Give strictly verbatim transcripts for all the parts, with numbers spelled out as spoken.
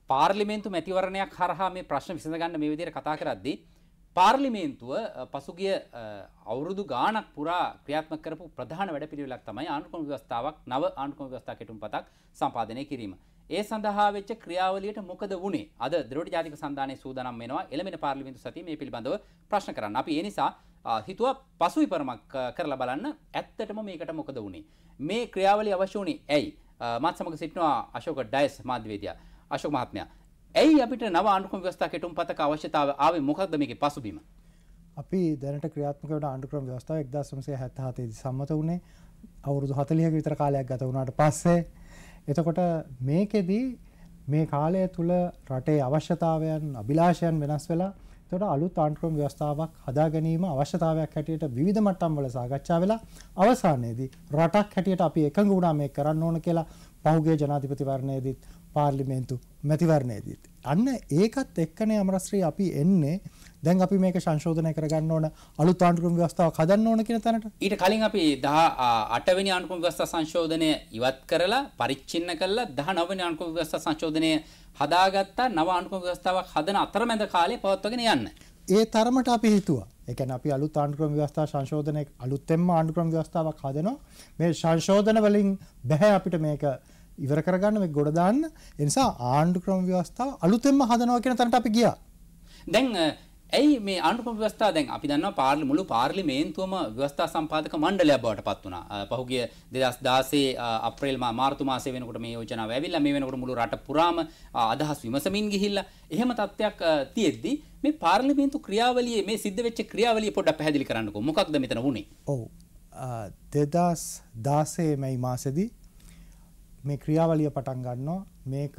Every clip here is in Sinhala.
පාර්ලිමේන්තු මැතිවරණයක් හරහා මේ ප්‍රශ්න විසඳ ගන්න මේ විදිහට කතා කරද්දී පාර්ලිමේන්තුව පසුගිය අවුරුදු ගාණක් පුරා ක්‍රියාත්මක කරපු ප්‍රධාන වැඩපිළිවෙලක් තමයි ආණ්ඩුක්‍රම ව්‍යවස්ථාවක් නව ආණ්ඩුක්‍රම ව්‍යවස්ථා කෙටුම්පතක් සම්පාදනය කිරීම. ඒ සඳහා වෙච්ච ක්‍රියාවලියට මොකද වුනේ? අද ද්‍රවිඩ ජාතික සන්ධානයේ සූදානම් වෙනවා එළමෙන පාර්ලිමේන්තු සතියේ මේ පිළිබඳව ප්‍රශ්න කරන්න. අපි ඒ නිසා හිතුවා පසු විපරමක් කරලා බලන්න ඇත්තටම මේකට මොකද වුනේ? මේ ක්‍රියාවලිය අවශ්‍ය වුනේ ඇයි? මාත් සමග සිටිනවා අශෝක ඩයස් මාධ්‍යවේදියා. අශෝක මහත්මයා, ඇයි අපිට නව ආණ්ඩුක්‍රම ව්‍යවස්ථා කෙටුම්පතක අවශ්‍යතාවය ආවේ? මොකක්ද මේකේ පසුබිම? අපි දැනට ක්‍රියාත්මක වන ආණ්ඩුක්‍රම ව්‍යවස්ථාව එක්දාස් නවසිය හැත්තෑ දී සම්මත වුණේ අවුරුදු හතළිහක විතර කාලයක් ගත වුණාට පස්සේ. එතකොට මේකෙදී මේ කාලය තුල රටේ අවශ්‍යතාවයන් අභිලාෂයන් වෙනස් වෙලා එතකොට අලුත් ආණ්ඩුක්‍රම ව්‍යවස්ථාවක් හදා ගැනීම අවශ්‍යතාවයක් හැටියට විවිධ මට්ටම් වල සාකච්ඡා වෙලා අවසානයේදී රටක් හැටියට අපි එකඟ වුණා මේක කරන්න ඕන කියලා පහුගිය ජනාධිපතිවරණයේදීත් පාර්ලිමේන්තු මැතිවරණයේදීත්. අන්න ඒකත් එක්කනේ අමරශ්‍රී අපි එන්නේ දැන් අපි මේක සංශෝධනය කරගන්න ඕන අලුත් ආණ්ඩුක්‍රම ව්‍යවස්ථාවක් හදන්න ඕන කියන තැනට. ඊට කලින් අපි දහ අට වෙනි ආණ්ඩුක්‍රම ව්‍යවස්ථා සංශෝධනය ඉවත් කරලා පරිච්ඡින්න කළා දහ නව වෙනි ආණ්ඩුක්‍රම ව්‍යවස්ථා සංශෝධනය හදාගත්තා. නව ආණ්ඩුක්‍රම ව්‍යවස්ථාවක් හදන අතරමැද කාලේ පවත්වාගෙන යන්න. ඒ තරමට අපි හිතුවා. ඒ කියන්නේ අපි අලුත් ආණ්ඩුක්‍රම ව්‍යවස්ථා සංශෝධනය අලුත්ෙන්ම ආණ්ඩුක්‍රම ව්‍යවස්ථාවක් හදනවා. මේ සංශෝධන වලින් බෑ අපිට මේක ඉවර කරගන්න මේක ගොඩ දාන්න. ඒ නිසා ආණ්ඩුක්‍රම ව්‍යවස්ථාව අලුතෙන්ම හදනවා කියන තැනට අපි ගියා. දැන් ඇයි මේ ආණ්ඩුක්‍රම ව්‍යවස්ථාව දැන් අපි දන්නවා පාර්ලි මුළු පාර්ලිමේන්තුවම ව්‍යවස්ථා සම්පාදක මණ්ඩලයක් බවට පත් වුණා. පහුගිය දෙදහස් දාසය අප්‍රේල් මාර්තු මාසයේ වෙනකොට මේ යෝජනාව ඇවිල්ලා මේ වෙනකොට මුළු රට පුරාම අදහස් විමසමින් ගිහිල්ලා එහෙම තත්ත්වයක් තියෙද්දි මේ පාර්ලිමේන්තු ක්‍රියාවලියේ මේ සිද්ධ වෙච්ච ක්‍රියාවලිය පොඩ්ඩක් පැහැදිලි කරන්නකෝ. මොකක්ද මෙතන වුනේ? ඔව්. දෙදහස් දාසය මැයි මාසෙදී මේ ක්‍රියාවලිය පටන් ගන්නවා. මේක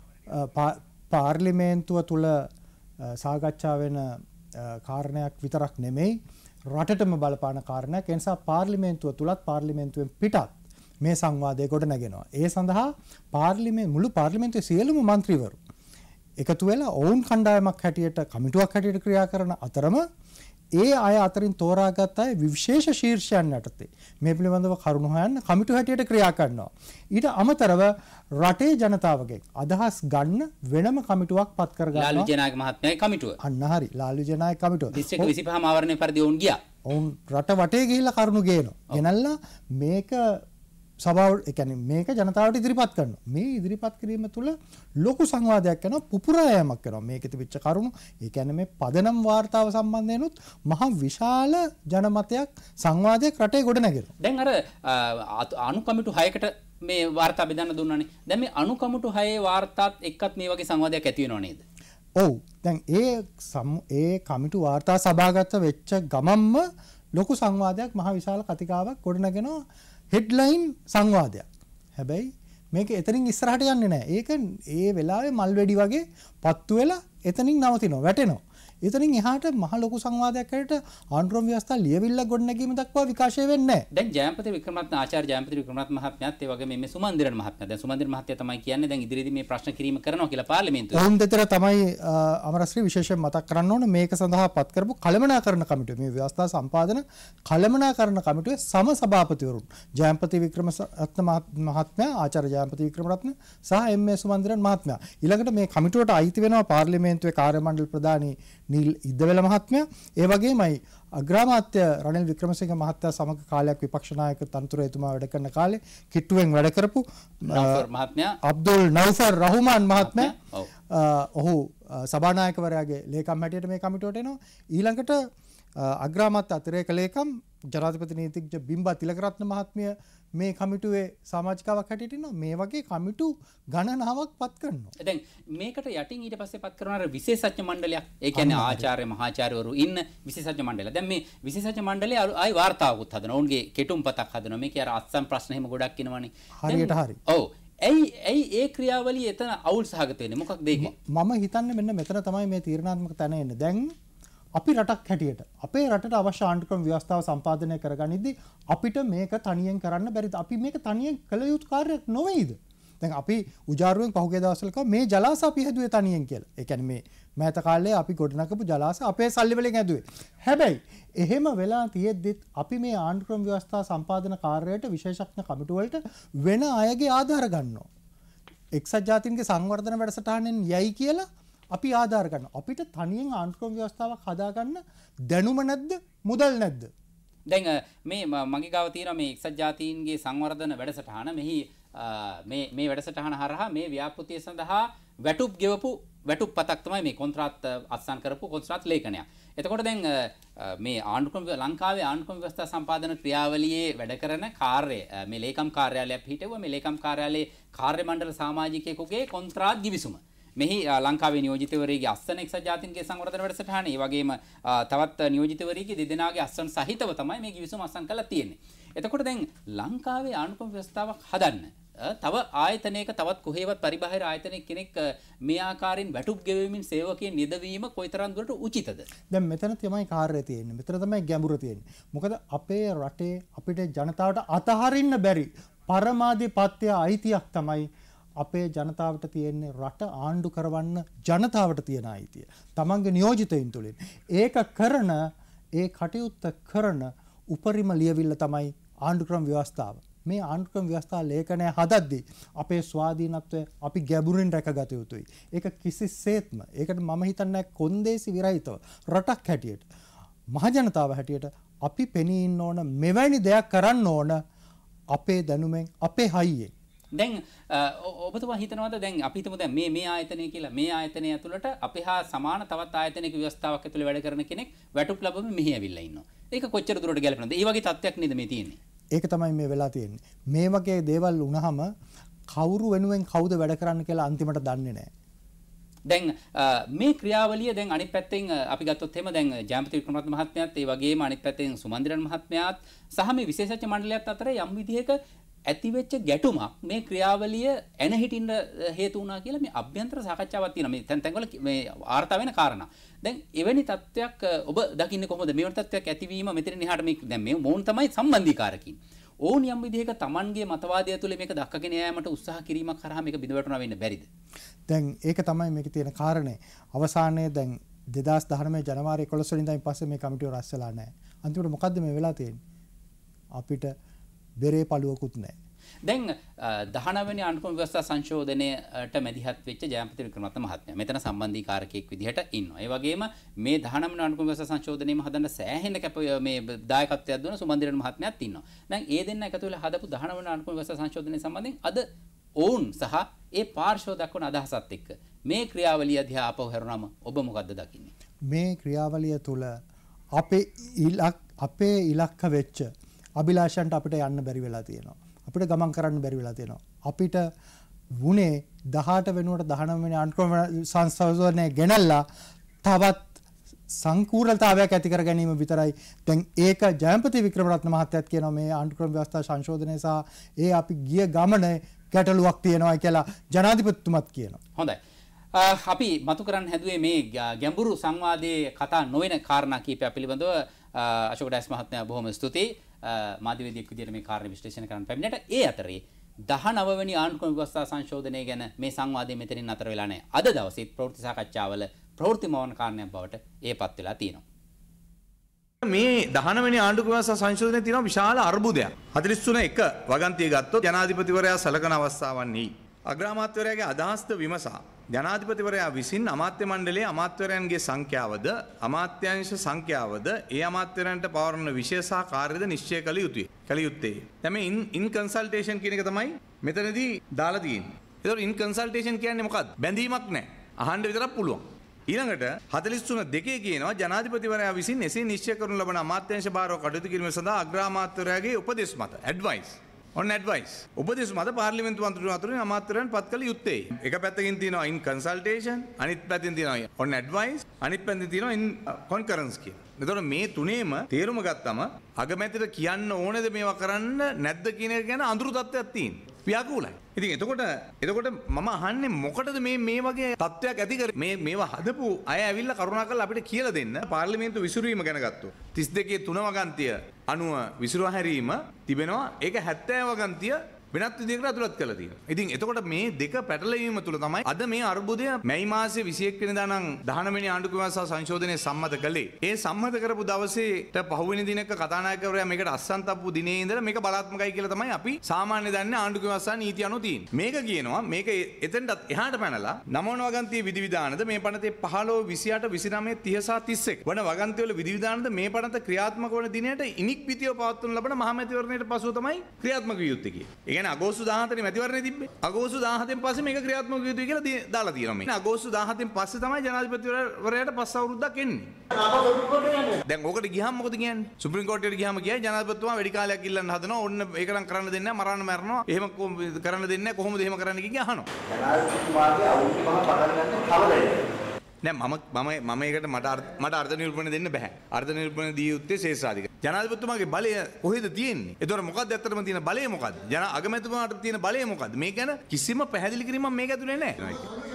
පාර්ලිමේන්තුව තුල සාකච්ඡා වෙන කාරණයක් විතරක් නෙමෙයි රටටම බලපාන කාරණයක්. ඒ නිසා පාර්ලිමේන්තුව තුලත් පාර්ලිමේන්තුවෙන් පිටත් මේ සංවාදය ගොඩ නැගෙනවා. ඒ සඳහා පාර්ලිමේන්තු මුළු පාර්ලිමේන්තුවේ සියලුම മന്ത്രിවරු එකතු වෙලා ඔවුන් කණ්ඩායමක් හැටියට කමිටුවක් හැටියට ක්‍රියා කරන අතරම ඒ අය අතරින් තෝරාගත් අය විශේෂ ශීර්ෂයන් යටතේ මේ පිළිබඳව කරුණු හොයන්න කමිටු හැටියට ක්‍රියා කරනවා. ඊට අමතරව රටේ ජනතාවගෙන් අදහස් ගන්න වෙනම කමිටුවක් පත් කර ගන්නවා. ලාලු ජනායක මහත්මයාගේ කමිටුව. අන්න හරි. ලාලු ජනායක කමිටුව. දිස්ත්‍රික් විසිපහ ආවරණය පරිදි වුන් ගියා. ඔවුන් රට වටේ ගිහිල්ලා කරුණු ගේනවා. ගෙනල්ලා මේක සභාව ඒ කියන්නේ මේක ජනතාවට ඉදිරිපත් කරනවා. මේ ඉදිරිපත් කිරීම තුළ ලොකු සංවාදයක් කරනවා, පුපුරායමක් කරනවා. මේකෙ තිබිච්ච කරුණු ඒ කියන්නේ මේ පදනම් වාර්තාව සම්බන්ධයෙන්ුත් මහ විශාල ජනමතයක් සංවාදයක් රටේ ගොඩ නැගෙනවා. දැන් අර අනු කමිටු හයකට මේ වාර්තා බෙදන්න දුන්නානේ. දැන් මේ අනු කමිටු හයේ වාර්තාත් එක්කත් මේ වගේ සංවාදයක් ඇති වෙනව නේද? ඔව්. දැන් ඒ ඒ කමිටු වාර්තා සභාගත වෙච්ච ගමම්ම ලොකු සංවාදයක් මහ විශාල කතිකාවක් ගොඩ නැගෙනවා. හෙඩ්ලයින් සංවාදයක්. හැබැයි මේක එතනින් ඉස්සරහට යන්නේ නැහැ. ඒක ඒ වෙලාවේ මල් වෙඩි වගේ පත්තු වෙලා එතනින් නවතිනවා, වැටෙනවා. එතනින් එහාට මහ ලොකු සංවාදයක් හැටියට ආණ්ඩුක්‍රම ව්‍යවස්ථා ලියවිල්ල ගොඩනැගීම දක්වා විකාශය වෙන්නේ නැහැ. දැන් ජයන්පති වික්‍රමරත්න ආචාර්ය ජයන්පති වික්‍රමරත්න මහත්මයාත් ඒ වගේ මේ සුමන්දිරන් මහත්මයා දැන් සුමන්දිරන් මහත්තයා තමයි කියන්නේ දැන් ඉදිරියේදී මේ ප්‍රශ්න කිරීම කරනවා කියලා පාර්ලිමේන්තුවේ. ඔවුන් දෙතර තමයි අමරශ්‍රී විශේෂයෙන් මතක් කරන්න ඕනේ මේක සඳහා පත් කරපු කළමනාකරණ කමිටුව. මේ ව්‍යවස්ථා සම්පාදන කළමනාකරණ කමිටුවේ සම සභාපතිවරුන් ජයන්පති වික්‍රමරත්න මහත්මයා, ආචාර්ය ජයන්පති වික්‍රමරත්න සහ එම්.ඒ. සුමන්දිරන් මහත්මයා. ඊළඟට මේ කමිටුවට අයිති වෙනවා පාර්ලිමේන්තුවේ කාර්ය මණ්ඩල ප්‍රධානී නීල් ඉද්දවැල මහත්මයා, ඒ වගේමයි අග්‍රාමාත්‍ය රනිල් වික්‍රමසිංහ මහත්තයා සමග කාලයක් විපක්ෂ නායක තනතුර එතුමා වැඩ කරන කාලේ කිට්ටුවෙන් වැඩ කරපු නෞෆර් මහත්මයා, අබ්දුල් නෞෆර් රහ්මාන් මහත්මයා ඔහු සභානායකවරයාගේ ලේකම් හැටියට මේ කමිටුවට එනවා. ඊළඟට අග්‍රාමාත්‍ය අතිරේක ලේකම් ජනාධිපති නීතිඥ බිම්බා තිලකරත්න මහත්මිය මේ කමිටුවේ සමාජිකාවක් හැටියට ඉන්නවා. මේ වගේ කමිටු ගණනාවක් පත් කරනවා. දැන් මේකට යටින් ඊට පස්සේ පත් කරන අර විශේෂඥ මණ්ඩලයක්. ඒ කියන්නේ ආචාර්ය මහාචාර්යවරු ඉන්න විශේෂඥ මණ්ඩලය. දැන් මේ විශේෂඥ මණ්ඩලය ආයි වාර්තාවකුත් හදනවා. ඔවුන්ගේ කෙටුම්පතක් හදනවා. මේකේ අර අත්සන් ප්‍රශ්න එහෙම ගොඩක් එනවනේ. හරියට හරි. ඔව්. ඇයි ඇයි ඒ ක්‍රියාවලිය එතන අවුල් සහගත වෙන්නේ? මොකක්ද ඒකේ? මම හිතන්නේ මෙන්න මෙතන තමයි මේ තීරණාත්මක තැන එන්නේ. දැන් අපි රටක් හැටියට අපේ රටට අවශ්‍ය ආණ්ඩුක්‍රම ව්‍යවස්ථාව සම්පාදනය කරගනිද්දී අපිට මේක තනියෙන් කරන්න බැරිද? අපි මේක තනියෙන් කළ යුතු කාර්යයක් නොවේද? දැන් අපි උජාරුවෙන් පහුගිය දවස්වල කිව්වා මේ ජලාශ අපි හැදුවේ තනියෙන් කියලා. ඒ කියන්නේ මේ මෑත කාලේ අපි ගොඩනගපු ජලාශ අපේ සල්ලි වලින් හැදුවේ. හැබැයි එහෙම වෙලා තියෙද්දිත් අපි මේ ආණ්ඩුක්‍රම ව්‍යවස්ථා සම්පාදන කාර්යයට විශේෂඥ කමිටු වලට වෙන අයගේ ආධාර ගන්නවා. එක්සත් ජාතීන්ගේ සංවර්ධන වැඩසටහනෙන් යයි කියලා අපි ආධාර ගන්නවා. අපිට තනියෙන් ආණ්ඩුක්‍රම ව්‍යවස්ථාවක් හදාගන්න දැනුම නැද්ද? මුදල් නැද්ද? දැන් මේ මගේ ගාව තියෙනවා මේ එක්සත් ජාතීන්ගේ සංවර්ධන වැඩසටහන. මෙහි මේ මේ වැඩසටහන හරහා මේ ව්‍යාපෘතිය සඳහා වැටුප් ගෙවපු වැටුප් පතක් තමයි මේ කොන්ත්‍රාත් අත්සන් කරපු කොන්ත්‍රාත් ලේඛනයක්. එතකොට දැන් මේ ආණ්ඩුක්‍රම ලංකාවේ ආණ්ඩුක්‍රම ව්‍යවස්ථා සම්පාදන ක්‍රියාවලියේ වැඩ කරන කාර්ය මේ ලේකම් කාර්යාලයක් පිහිටුවා. මේ ලේකම් කාර්යාලයේ කාර්ය මණ්ඩල සමාජිකයෙකුගේ කොන්ත්‍රාත් ගිවිසුම. මෙහි ලංකාවේ නියෝජිතවරයෙකුගේ අස්සන එක්සත් ජාතීන්ගේ සංවර්ධන වැඩසටහන, ඒ වගේම තවත් නියෝජිතවරයෙකුගේ දෙදෙනාගේ අස්සන සහිතව තමයි මේ ගිවිසුම අස්සන් කරලා තියෙන්නේ. එතකොට දැන් ලංකාවේ ආණ්ඩුක්‍රම ව්‍යවස්ථාවක් හදන්න තව ආයතනයක තවත් කොහේවත් පරිබාහිර ආයතනයක කෙනෙක් මේ ආකාරයෙන් වැටුප් ගෙවීමෙන් සේවකයන් නිදවීම කොයිතරම් දුරට උචිතද? දැන් මෙතන තමයි කාර්යය තියෙන්නේ. මෙතන තමයි ගැඹුර තියෙන්නේ. මොකද අපේ රටේ අපිට ජනතාවට අතහරින්න බැරි පරමාධිපත්‍ය අයිතියක් තමයි අපේ ජනතාවට තියෙන්නේ. රට ආණ්ඩු කරවන්න ජනතාවට තියෙන අයිතිය. තමන්ගේ නියෝජිතයින් තුලින්. ඒක කරන ඒ කටයුත්ත කරන උපරිම ලියවිල්ල තමයි ආණ්ඩුක්‍රම ව්‍යවස්ථාව. මේ ආණ්ඩුක්‍රම ව්‍යවස්ථා ලේඛනය හදද්දී අපේ ස්වාධීනත්වය අපි ගැඹුරින් රැකගත යුතුයි. ඒක කිසිසේත්ම ඒකට මම හිතන්නේ කොන්දේසි විරහිතව රටක් හැටියට මහජනතාව හැටියට අපි පෙනී ඉන්න ඕන මෙවැනි දෙයක් කරන්න ඕන අපේ දැනුමෙන් අපේ හයියෙන්. දැන් ඔබතුමා හිතනවාද දැන් අපි හිතමු දැන් මේ මේ ආයතනය කියලා මේ ආයතනය ඇතුළට අපි හා සමාන තවත් ආයතනයක ව්‍යවස්ථාවක් ඇතුළේ වැඩ කරන කෙනෙක් වැටුප් ලැබෙමින් මෙහි ඇවිල්ලා ඉන්නවා. ඒක කොච්චර දුරට ගැලපෙනවද? ඒ වගේ තත්ත්වයක් නේද මේ තියෙන්නේ? ඒක තමයි මේ වෙලා තියෙන්නේ. මේ වගේ දේවල් වුණාම කවුරු වෙනුවෙන් කවුද වැඩ කරන්න කියලා අන්තිමට දන්නේ නැහැ. දැන් මේ ක්‍රියාවලිය දැන් අනිත් පැත්තෙන් අපි ගත්තොත් එහෙම දැන් ජයන්ත වික්‍රමරත්න මහත්මයාත් ඒ වගේම අනිත් පැත්තෙන් සුමන්දිරන් මහත්මයාත් සහ මේ විශේෂඥ මණ්ඩලයත් අතර යම් විදිහක ඇතිවෙච්ච ගැටුමක් මේ ක්‍රියාවලිය එන හිටින්න හේතු වුණා කියලා මේ අභ්‍යන්තර සාකච්ඡාවක් තියෙනවා. මේ තැන් තැන්වල මේ වාර්තා වෙන කාරණා. දැන් එවැනි තත්ත්වයක් ඔබ දකින්නේ කොහොමද? මෙවැනි තත්ත්වයක් ඇතිවීම මෙතනින් එහාට මේ දැන් මේ මොවුන් තමයි සම්බන්ධීකාරකින්. ඕන් යම් විදිහක Tamanගේ මතවාදය තුළ මේක දක්කගෙන යෑමට උත්සාහ කිරීමක් කරා මේක බිඳ වැටුණා වෙන්න බැරිද? දැන් ඒක තමයි මේකේ තියෙන කාරණේ. අවසානයේ දැන් දෙදාස් දහනවය ජනවාරි එකොළොස් වෙනිදා ඉන් පස්සේ මේ කමිටුව රැස් වෙලා නැහැ. අන්තිමට මොකද්ද මේ වෙලා තියෙන්නේ? අපිට බෙරේ පළුවකුත් නැහැ. දැන් දහනවැනි ආණ්ඩුක්‍රම ව්‍යවස්ථා සංශෝධනයට මැදිහත් වෙච්ච ජයන්ත වික්‍රමරත්න මහත්මයා මෙතන සම්බන්ධීකාරකයෙක් විදිහට ඉන්නවා. ඒ වගේම මේ දහනවැනි ආණ්ඩුක්‍රම ව්‍යවස්ථා සංශෝධනයේම හදන්න සෑහෙන කැප මේ දායකත්වයක් දුන්න සුමන්දිරන් මහත්මයාත් ඉන්නවා. දැන් ඒ දෙන්න එකතු වෙලා හදපු දහනවැනි ආණ්ඩුක්‍රම ව්‍යවස්ථා සංශෝධනය සම්බන්ධයෙන් අද ඔවුන් සහ ඒ පාර්ශ්ව දක්වන අදහසත් එක්ක මේ ක්‍රියාවලිය අධ්‍යා අපව හැරුණාම ඔබ මොකද්ද දකින්නේ? මේ ක්‍රියාවලිය තුළ අපේ ඉලක් අපේ ඉලක්ක වෙච්ච අභිලාෂයන්ට අපිට යන්න බැරි වෙලා තියෙනවා. අපිට ගමන් කරන්න බැරි වෙලා තියෙනවා. අපිට වුණේ දහඅට වෙනුවට දහනවය වෙනි ආණ්ඩුක්‍රම සංශෝධනය ගෙනල්ලා තවත් සංකීර්ණතාවයක් ඇති කර ගැනීම විතරයි. දැන් ඒක ජයන්ත වික්‍රමරත්න මහත්තයාත් කියනවා මේ ආණ්ඩුක්‍රම ව්‍යවස්ථා සංශෝධනය සහ ඒ අපි ගිය ගමනේ ගැටලුවක් තියෙනවා කියලා ජනාධිපතිතුමත් කියනවා. හොඳයි. අපි මතු කරන්න හැදුවේ මේ ගැඹුරු සංවාදයේ කතා නොවන කාරණා කීපයක් පිළිබඳව අශෝක ඩයස් මහත්මයා බොහොම ස්තුතියි. මාධ්‍යවේදියෙක් විදිහට මේ කාරණේ විශ්ලේෂණය කරන්න පැමිණෙට. ඒ අතරේ දහනවය වෙනි ආණ්ඩුක්‍රම ව්‍යවස්ථා සංශෝධනය ගැන මේ සංවාදයේ මෙතනින් අතර වෙලා නැහැ. අද දවසේ ප්‍රවෘත්ති සාකච්ඡාවල ප්‍රවෘත්තිමවන කාරණයක් බවට ඒපත් වෙලා තියෙනවා. මේ දහනවය වෙනි ආණ්ඩුක්‍රම ව්‍යවස්ථා සංශෝධනයේ තියෙන විශාල අර්බුදයක්. හතළිස් තුන එක වගන්තිය ගත්තොත් ජනාධිපතිවරයා සලකන අවස්ථාවන්හි අග්‍රාමාත්‍යවරයාගේ අදහස්ද විමසා ජනාධිපතිවරයා විසින් අමාත්‍ය මණ්ඩලයේ අමාත්‍යවරයන්ගේ සංඛ්‍යාවද අමාත්‍යාංශ සංඛ්‍යාවද ඒ අමාත්‍යවරයන්ට පවරන විශේෂ සහ කාර්යද නිශ්චය කළ යුතුය. කළ යුත්තේ. දැන් මේ ඉන් කන්සල්ටේෂන් කියන එක තමයි මෙතනදී දාලා තියෙන්නේ. ඒතකොට ඉන් කන්සල්ටේෂන් කියන්නේ මොකක්ද? බැඳීමක් නැහැ. අහන්න විතරක් පුළුවන්. ඊළඟට හතළිස් තුන දෙකේ කියනවා ජනාධිපතිවරයා විසින් එසේ නිශ්චය කරනු ලබන අමාත්‍යාංශ භාරව කටයුතු කිරීම සඳහා අග්‍රාමාත්‍යවරයාගේ උපදෙස් මත ඇඩ්වයිස් on advice උපදෙස් මත පාර්ලිමේන්තු මන්ත්‍රීවරු අතරින් අමාත්‍යවරයන් පත් කළ යුත්තේ. එක පැත්තකින් තියෙනවා in consultation, අනිත් පැත්තෙන් තියෙනවා on advice, අනිත් පැත්තෙන් තියෙනවා in concurrence කියලා. එතකොට මේ තුනේම තේරුම ගත්තම අගමැතිට කියන්න ඕනේද මේවා කරන්න නැද්ද කියන එක ගැන අඳුරු තත්ත්වයක් තියෙනවා. ව්‍යාකූලයි. ඉතින් එතකොට එතකොට මම අහන්නේ මොකටද මේ මේ වගේ තත්ත්වයක් ඇති කර මේ මේවා හදපු අය ඇවිල්ලා කරුණාකරලා අපිට කියලා දෙන්න. පාර්ලිමේන්තු විසිරුවීම ගැන ගත්තොත් තිස් දෙකේ තුන වගන්තිය අනුව විසිරුවා හැරීම තිබෙනවා. ඒක හැත්තෑ වගන්තිය වෙනත් විදිහකට ඇතුළත් කරලා තියෙනවා. ඉතින් එතකොට මේ දෙක පැටලවීම තුළ තමයි අද මේ අර්බුදය මැයි මාසයේ විසිඑක වෙනිදා නම් දහනව වෙනි ආණ්ඩුක්‍රම ව්‍යවස්ථා සංශෝධනය සම්මත කළේ. ඒ සම්මත කරපු දවසේට පහුවෙනි දිනක කතානායකවරයා මේකට අස්සන් තප්පු දිනේ ඉඳලා මේක බලාත්මකයි කියලා තමයි අපි සාමාන්‍ය දන්නේ ආණ්ඩුක්‍රම ව්‍යවස්ථා නීතිය අනුව තියෙන්නේ. මේක කියනවා මේක එතෙන්ටත් එහාට පැනලා නවවන වගන්තියේ විධිවිධානද මේ පනතේ පහළොව විසිඅට විසිනවය තිහ සහ තිස් එක වන වගන්තිවල විධිවිධානද මේ පනත ක්‍රියාත්මක වන දිනයට ඉනික්විතිව පවත්වනු ලබන මහමැතිවරණයට පසුව තමයි ක්‍රියාත්මක විය යුත්තේ කියලා. ඒ කියන්නේ අගෝස්තු දාහතේ මැතිවරණය තිබ්බේ. අගෝස්තු දාහතෙන් පස්සේ මේක ක්‍රියාත්මක විය යුතුයි කියලා දාලා තියෙනවා මේ. අගෝස්තු දාහතෙන් පස්සේ තමයි ජනාධිපතිවරයාට පස් අවුරුද්දක් එන්නේ. දැන් ඕකට ගියාම මොකද කියන්නේ? සුප්‍රීම කෝර්ටයට ගියාම කියයි ජනාධිපතිතුමා වැඩි කාලයක් ඉල්ලන්න හදනවා. ඔන්න ඒක නම් කරන්න දෙන්නේ නැහැ. මරන්න මරනවා. එහෙම කරන්න දෙන්නේ නැහැ. කොහොමද එහෙම කරන්න කිය අහනවා. ජනාධිපතිතුමාගේ අවුරුදු පහ පටන් ගන්න කවදද? නෑ මම මම මම ඒකට මට මට අර්ථ නිරූපණය දෙන්න බෑ. අර්ථ නිරූපණය දී යුත්තේ ශේෂාධික. ජනාධිපතිතුමාගේ බලය කොහෙද තියෙන්නේ? ඒතකොට මොකක්ද ඇත්තටම තියෙන බලය මොකක්ද? ජන අගමැතිතුමාට තියෙන බලය මොකක්ද? මේ ගැන කිසිම පැහැදිලි කිරීමක් මේක ඇතුලේ නෑ.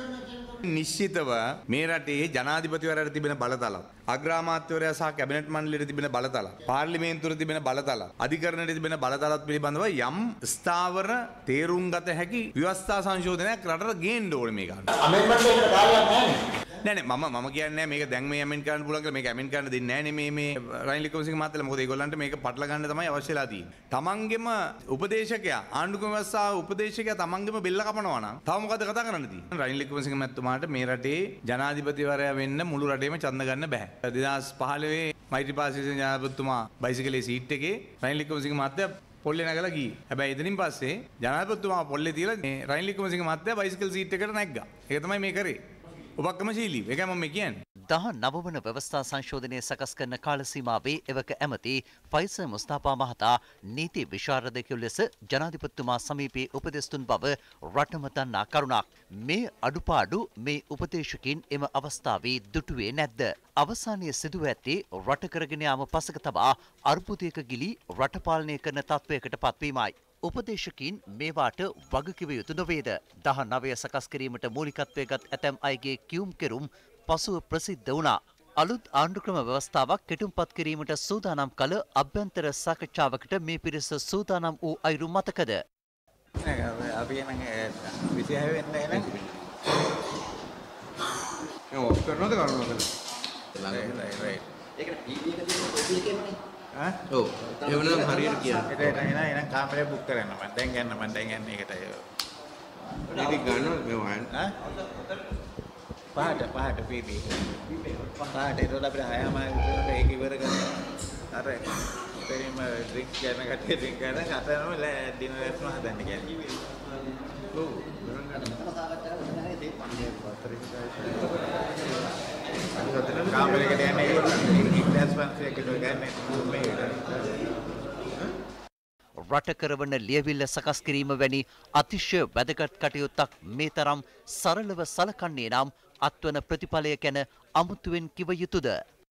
නිශ්චිතව මේ රටේ ජනාධිපතිවරයාට තිබෙන බලතල, අග්‍රාමාත්‍යවරයා සහ කැබිනට් මණ්ඩලයට තිබෙන බලතල, පාර්ලිමේන්තුවට තිබෙන බලතල, අධිකරණයට තිබෙන බලතලත් පිළිබඳව යම් ස්ථාවර තේරුම් ගත හැකි ව්‍යවස්ථා සංශෝධනයක් රටට ගේන්න ඕනේ මේක. අමෙන්ඩ්මන්ට් එකකට කාර්යයක් නැහැ නෑ නෑ මම මම කියන්නේ මේක දැන් මේ ඇමෙන්ඩ් කරන්න පුළුවන් කියලා මේක ඇමෙන්ඩ් කරන්න දෙන්නේ නැහැ නේ මේ මේ රනිල් වික්‍රමසිංහ මහත්තයලා. මොකද ඒගොල්ලන්ට මේක පටල ගන්න තමයි අවශ්‍යලා තියෙන්නේ. තමන්ගෙම උපදේශකයා ආණ්ඩුක්‍රම ව්‍යවස්ථාව උපදේශකයා තමන්ගෙම බෙල්ල කපනවා නම් තව මොකද කතා කරන්න තියෙන්නේ? රනිල් වික්‍රමසිංහ මහත්මයාට මේ රටේ ජනාධිපතිවරයා වෙන්න මුළු රටේම ඡන්ද ගන්න බෑ. දෙදාස් පහළොවේ මෛත්‍රීපාල සිරිසේන ජනාධිපතිතුමා බයිසිකලේ සීට් එකේ රනිල් වික්‍රමසිංහ මහත්තයා පොල්ලේ නැගලා ගියේ. හැබැයි එතනින් පස්සේ ජනාධිපතිතුමා පොල්ලේ තියලා මේ රනිල් වික්‍රමසිංහ මහත්තයා බයිසිකල් සීට් එකට නැග්ගා. ඒක තමයි මේ කරේ. උපක්‍රමශීලී. ඒකයි මම කියන්නේ. දහ නව වන ව්‍යවස්ථා සංශෝධනය සකස් කරන කාල සීමාවේ එවක ඇමති ෆයිසර් මුස්තාපා මහතා නීති විශාරදකයෝ ලෙස ජනාධිපතිතුමා සමීපයේ උපදෙස් දුන් බව රටම දන්නා කරුණක්. මේ අඩුපාඩු මේ උපදේශකින් එම අවස්ථාවේ දුටුවේ නැද්ද? අවසානයේ සිදුව ඇත්තේ රට කරගෙන යාම පසක තබා අර්බුදයක ගිලී රට පාලනය කරන තත්ත්වයකට පත්වීමයි. උපදේශකින් මේවාට වගකිව යුතු නොවේද? දහ නවය සකස් කිරීමට මූලිකත්වය ගත් ඇතැම් අයගේ කියුම් කෙරුම් පසුව ප්‍රසිද්ධ වුණා. අලුත් ආණ්ඩුක්‍රම ව්‍යවස්ථාවක් කෙටුම්පත් කිරීමට සූදානම් කළ අභ්‍යන්තර සාකච්ඡාවකට මේ පිරිස සූදානම් වූ අයුරු මතකද? අපි නම් විසිහය වෙන්න එන ඔව් කරනවද කරනවද? රයිට් රයිට් ඒක ටීවී එකේ තියෙන කොපි එකේමනේ. ඈ ඔව් ඒ වුණාම හරියට කියන්න. ඒක එන එන එන කාමරේ බුක් කරන්න මම දැන් යන්න මම දැන් යන්නේ ඒකට. ඉතින් ගන්නවද මේ වහන්? ඈ පහට පහට පීපී. පහට ඒක අපිට හයම ඒක ඉවර කරලා අර පෙරිම ඩ්‍රින්ක් කරන කටේ ඩ්‍රින්ක් කරන හතරම ඩිනර් එකම හදන්න කියන්නේ. ඔව් කාමරේකට යන්නේ ක්ලාස් පන්තියකට ගන්නේ රට කරවන ලියවිල්ල සකස් කිරීම වැනි අතිශය වැදගත් කටයුත්තක් මේ තරම් සරලව සලකන්නේ නම් අත්වන ප්‍රතිඵලය ගැන අමුතුවෙන් කිව යුතුද?